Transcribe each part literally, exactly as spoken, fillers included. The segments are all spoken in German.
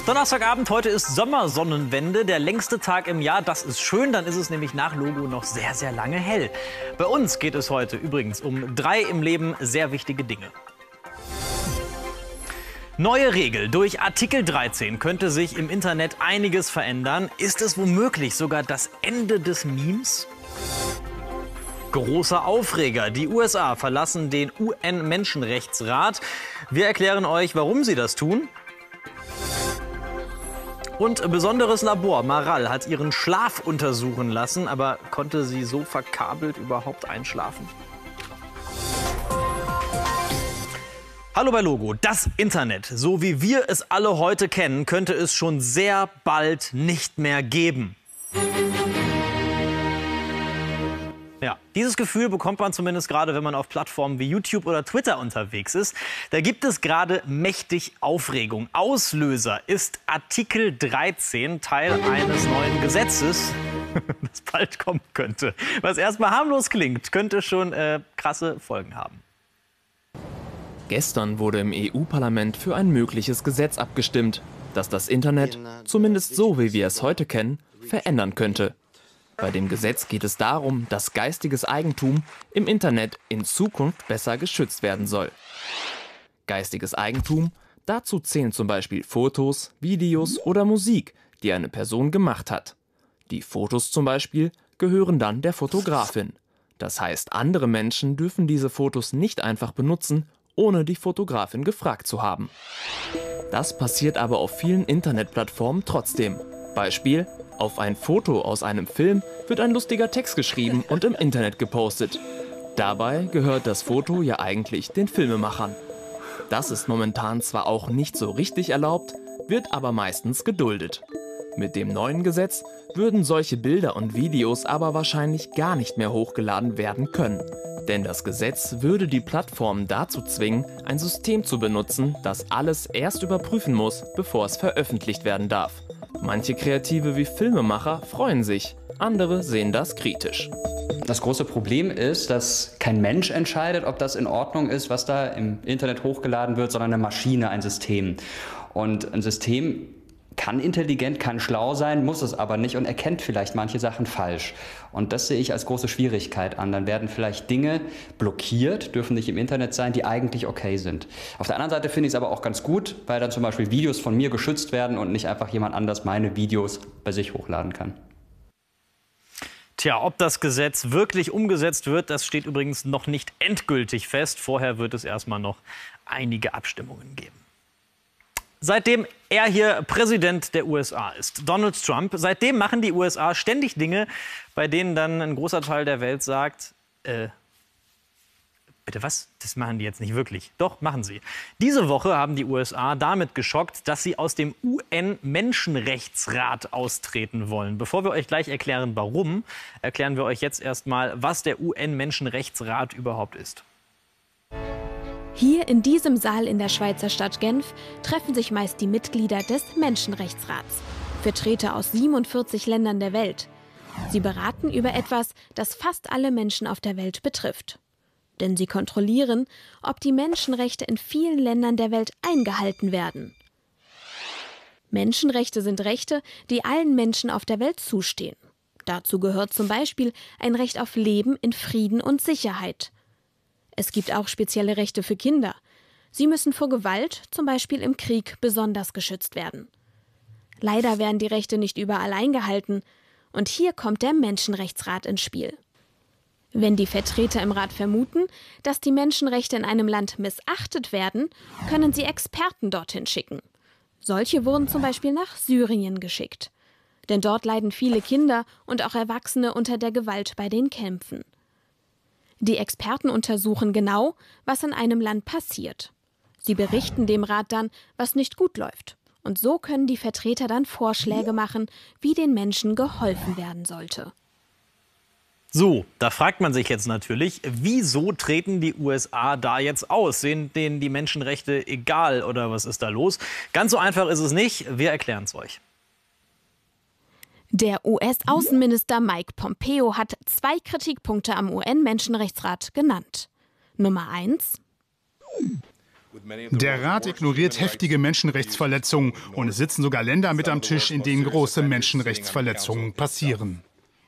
Donnerstagabend, heute ist Sommersonnenwende, der längste Tag im Jahr. Das ist schön, dann ist es nämlich nach Logo noch sehr, sehr lange hell. Bei uns geht es heute übrigens um drei im Leben sehr wichtige Dinge. Neue Regel. Durch Artikel dreizehn könnte sich im Internet einiges verändern. Ist es womöglich sogar das Ende des Memes? Großer Aufreger. Die U S A verlassen den U N-Menschenrechtsrat. Wir erklären euch, warum sie das tun. Und besonderes Labor. Maral hat ihren Schlaf untersuchen lassen, aber konnte sie so verkabelt überhaupt einschlafen? Hallo bei Logo. Das Internet, so wie wir es alle heute kennen, könnte es schon sehr bald nicht mehr geben. Ja, dieses Gefühl bekommt man zumindest gerade, wenn man auf Plattformen wie YouTube oder Twitter unterwegs ist. Da gibt es gerade mächtig Aufregung. Auslöser ist Artikel dreizehn, Teil eines neuen Gesetzes, das bald kommen könnte. Was erstmal harmlos klingt, könnte schon äh, krasse Folgen haben. Gestern wurde im E U-Parlament für ein mögliches Gesetz abgestimmt, das das Internet, zumindest so wie wir es heute kennen, verändern könnte. Bei dem Gesetz geht es darum, dass geistiges Eigentum im Internet in Zukunft besser geschützt werden soll. Geistiges Eigentum, dazu zählen zum Beispiel Fotos, Videos oder Musik, die eine Person gemacht hat. Die Fotos zum Beispiel gehören dann der Fotografin. Das heißt, andere Menschen dürfen diese Fotos nicht einfach benutzen, ohne die Fotografin gefragt zu haben. Das passiert aber auf vielen Internetplattformen trotzdem. Beispiel: Auf ein Foto aus einem Film wird ein lustiger Text geschrieben und im Internet gepostet. Dabei gehört das Foto ja eigentlich den Filmemachern. Das ist momentan zwar auch nicht so richtig erlaubt, wird aber meistens geduldet. Mit dem neuen Gesetz würden solche Bilder und Videos aber wahrscheinlich gar nicht mehr hochgeladen werden können. Denn das Gesetz würde die Plattformen dazu zwingen, ein System zu benutzen, das alles erst überprüfen muss, bevor es veröffentlicht werden darf. Manche Kreative wie Filmemacher freuen sich, andere sehen das kritisch. Das große Problem ist, dass kein Mensch entscheidet, ob das in Ordnung ist, was da im Internet hochgeladen wird, sondern eine Maschine, ein System. Und ein System kann intelligent, kann schlau sein, muss es aber nicht und erkennt vielleicht manche Sachen falsch. Und das sehe ich als große Schwierigkeit an. Dann werden vielleicht Dinge blockiert, dürfen nicht im Internet sein, die eigentlich okay sind. Auf der anderen Seite finde ich es aber auch ganz gut, weil dann zum Beispiel Videos von mir geschützt werden und nicht einfach jemand anders meine Videos bei sich hochladen kann. Tja, ob das Gesetz wirklich umgesetzt wird, das steht übrigens noch nicht endgültig fest. Vorher wird es erstmal noch einige Abstimmungen geben. Seitdem er hier Präsident der U S A ist, Donald Trump, seitdem machen die U S A ständig Dinge, bei denen dann ein großer Teil der Welt sagt, äh, bitte was? Das machen die jetzt nicht wirklich. Doch, machen sie. Diese Woche haben die U S A damit geschockt, dass sie aus dem U N-Menschenrechtsrat austreten wollen. Bevor wir euch gleich erklären, warum, erklären wir euch jetzt erstmal, was der U N-Menschenrechtsrat überhaupt ist. Hier in diesem Saal in der Schweizer Stadt Genf treffen sich meist die Mitglieder des Menschenrechtsrats, Vertreter aus siebenundvierzig Ländern der Welt. Sie beraten über etwas, das fast alle Menschen auf der Welt betrifft. Denn sie kontrollieren, ob die Menschenrechte in vielen Ländern der Welt eingehalten werden. Menschenrechte sind Rechte, die allen Menschen auf der Welt zustehen. Dazu gehört zum Beispiel ein Recht auf Leben in Frieden und Sicherheit. Es gibt auch spezielle Rechte für Kinder. Sie müssen vor Gewalt, zum Beispiel im Krieg, besonders geschützt werden. Leider werden die Rechte nicht überall eingehalten. Und hier kommt der Menschenrechtsrat ins Spiel. Wenn die Vertreter im Rat vermuten, dass die Menschenrechte in einem Land missachtet werden, können sie Experten dorthin schicken. Solche wurden zum Beispiel nach Syrien geschickt. Denn dort leiden viele Kinder und auch Erwachsene unter der Gewalt bei den Kämpfen. Die Experten untersuchen genau, was in einem Land passiert. Sie berichten dem Rat dann, was nicht gut läuft. Und so können die Vertreter dann Vorschläge machen, wie den Menschen geholfen werden sollte. So, da fragt man sich jetzt natürlich, wieso treten die U S A da jetzt aus? Sind denen die Menschenrechte egal oder was ist da los? Ganz so einfach ist es nicht. Wir erklären es euch. Der U S-Außenminister Mike Pompeo hat zwei Kritikpunkte am U N-Menschenrechtsrat genannt. Nummer eins: Der Rat ignoriert heftige Menschenrechtsverletzungen und es sitzen sogar Länder mit am Tisch, in denen große Menschenrechtsverletzungen passieren.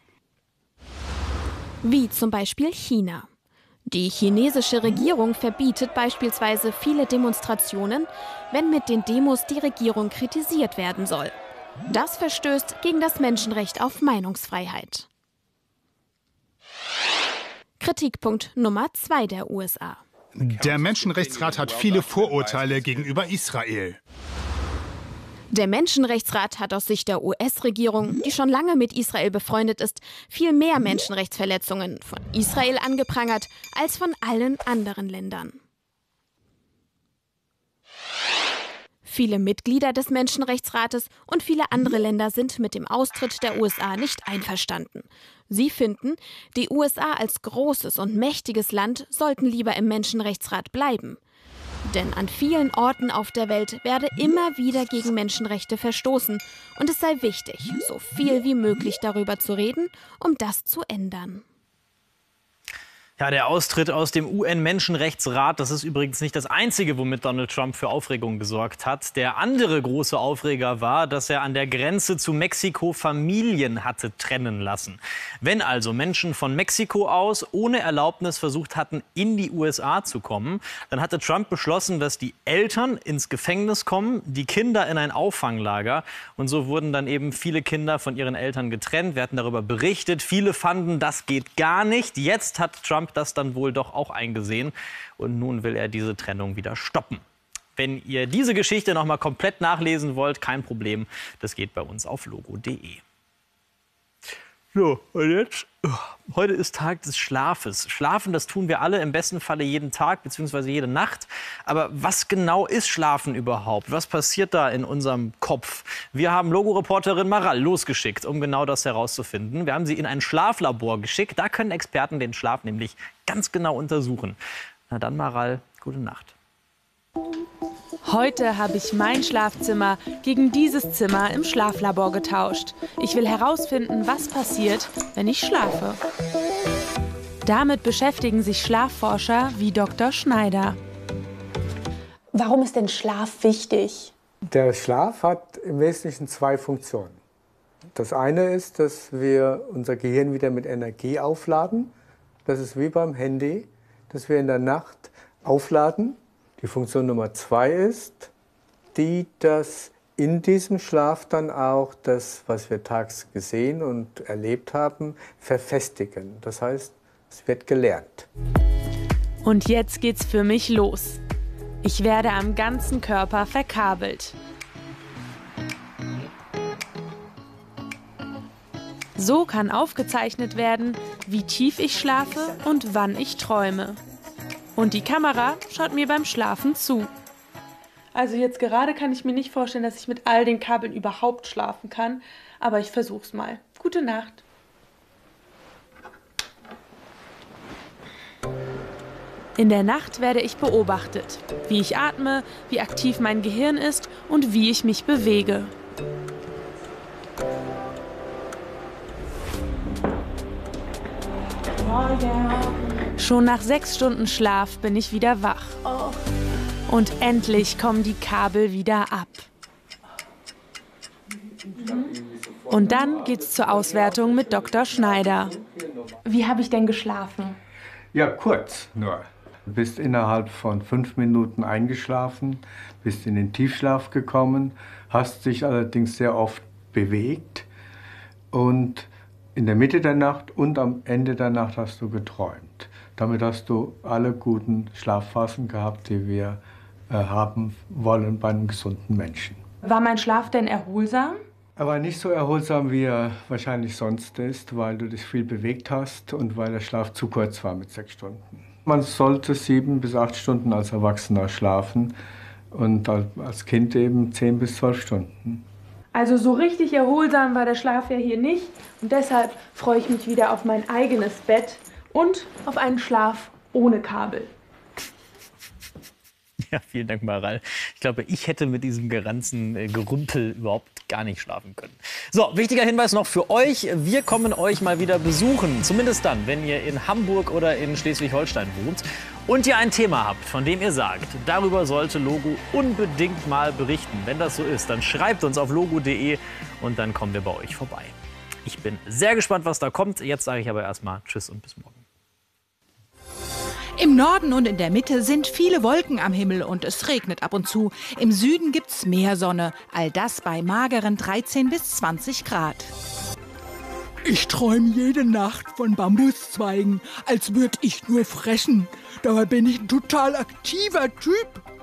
Wie zum Beispiel China. Die chinesische Regierung verbietet beispielsweise viele Demonstrationen, wenn mit den Demos die Regierung kritisiert werden soll. Das verstößt gegen das Menschenrecht auf Meinungsfreiheit. Kritikpunkt Nummer zwei der U S A. Der Menschenrechtsrat hat viele Vorurteile gegenüber Israel. Der Menschenrechtsrat hat aus Sicht der U S-Regierung, die schon lange mit Israel befreundet ist, viel mehr Menschenrechtsverletzungen von Israel angeprangert als von allen anderen Ländern. Viele Mitglieder des Menschenrechtsrates und viele andere Länder sind mit dem Austritt der U S A nicht einverstanden. Sie finden, die U S A als großes und mächtiges Land sollten lieber im Menschenrechtsrat bleiben. Denn an vielen Orten auf der Welt werde immer wieder gegen Menschenrechte verstoßen und es sei wichtig, so viel wie möglich darüber zu reden, um das zu ändern. Ja, der Austritt aus dem U N-Menschenrechtsrat, das ist übrigens nicht das Einzige, womit Donald Trump für Aufregung gesorgt hat. Der andere große Aufreger war, dass er an der Grenze zu Mexiko Familien hatte trennen lassen. Wenn also Menschen von Mexiko aus ohne Erlaubnis versucht hatten, in die U S A zu kommen, dann hatte Trump beschlossen, dass die Eltern ins Gefängnis kommen, die Kinder in ein Auffanglager. Und so wurden dann eben viele Kinder von ihren Eltern getrennt. Wir hatten darüber berichtet. Viele fanden, das geht gar nicht. Jetzt hat Trump das dann wohl doch auch eingesehen und nun will er diese Trennung wieder stoppen. Wenn ihr diese Geschichte noch mal komplett nachlesen wollt, kein Problem, das geht bei uns auf logo punkt de. So, und jetzt? Heute ist Tag des Schlafes. Schlafen, das tun wir alle im besten Falle jeden Tag bzw. jede Nacht. Aber was genau ist Schlafen überhaupt? Was passiert da in unserem Kopf? Wir haben Logo-Reporterin Maral losgeschickt, um genau das herauszufinden. Wir haben sie in ein Schlaflabor geschickt. Da können Experten den Schlaf nämlich ganz genau untersuchen. Na dann, Maral, gute Nacht. Heute habe ich mein Schlafzimmer gegen dieses Zimmer im Schlaflabor getauscht. Ich will herausfinden, was passiert, wenn ich schlafe. Damit beschäftigen sich Schlafforscher wie Doktor Schneider. Warum ist denn Schlaf wichtig? Der Schlaf hat im Wesentlichen zwei Funktionen. Das eine ist, dass wir unser Gehirn wieder mit Energie aufladen. Das ist wie beim Handy, dass wir in der Nacht aufladen. Die Funktion Nummer zwei ist, die, dass in diesem Schlaf dann auch das, was wir tags gesehen und erlebt haben, verfestigen. Das heißt, es wird gelernt. Und jetzt geht's für mich los. Ich werde am ganzen Körper verkabelt. So kann aufgezeichnet werden, wie tief ich schlafe und wann ich träume. Und die Kamera schaut mir beim Schlafen zu. Also jetzt gerade kann ich mir nicht vorstellen, dass ich mit all den Kabeln überhaupt schlafen kann. Aber ich versuch's mal. Gute Nacht. In der Nacht werde ich beobachtet. Wie ich atme, wie aktiv mein Gehirn ist und wie ich mich bewege. Schon nach sechs Stunden Schlaf bin ich wieder wach. Und endlich kommen die Kabel wieder ab. Und dann geht's zur Auswertung mit Doktor Schneider. Wie habe ich denn geschlafen? Ja, kurz nur. Du bist innerhalb von fünf Minuten eingeschlafen, bist in den Tiefschlaf gekommen, hast dich allerdings sehr oft bewegt und in der Mitte der Nacht und am Ende der Nacht hast du geträumt. Damit hast du alle guten Schlafphasen gehabt, die wir äh, haben wollen bei einem gesunden Menschen. War mein Schlaf denn erholsam? Er war nicht so erholsam, wie er wahrscheinlich sonst ist, weil du dich viel bewegt hast und weil der Schlaf zu kurz war mit sechs Stunden. Man sollte sieben bis acht Stunden als Erwachsener schlafen und als Kind eben zehn bis zwölf Stunden. Also so richtig erholsam war der Schlaf ja hier nicht. Und deshalb freue ich mich wieder auf mein eigenes Bett und auf einen Schlaf ohne Kabel. Ja, vielen Dank, Maral. Ich glaube, ich hätte mit diesem ganzen Gerümpel überhaupt gar nicht schlafen können. So, wichtiger Hinweis noch für euch. Wir kommen euch mal wieder besuchen. Zumindest dann, wenn ihr in Hamburg oder in Schleswig-Holstein wohnt und ihr ein Thema habt, von dem ihr sagt, darüber sollte Logo unbedingt mal berichten. Wenn das so ist, dann schreibt uns auf logo punkt de und dann kommen wir bei euch vorbei. Ich bin sehr gespannt, was da kommt. Jetzt sage ich aber erstmal Tschüss und bis morgen. Im Norden und in der Mitte sind viele Wolken am Himmel und es regnet ab und zu. Im Süden gibt's mehr Sonne. All das bei mageren dreizehn bis zwanzig Grad. Ich träume jede Nacht von Bambuszweigen, als würde ich nur fressen. Dabei bin ich ein total aktiver Typ.